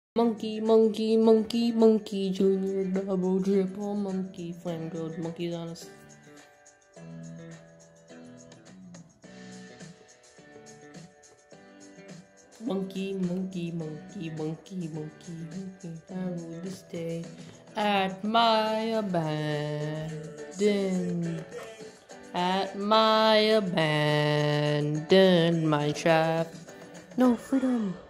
Monkey, monkey, monkey, monkey, junior, double, triple, monkey, flame grilled, monkeys on us. Monkey, monkey, monkey, monkey, monkey, monkey, I would stay at my abandoned mine shaft. No freedom.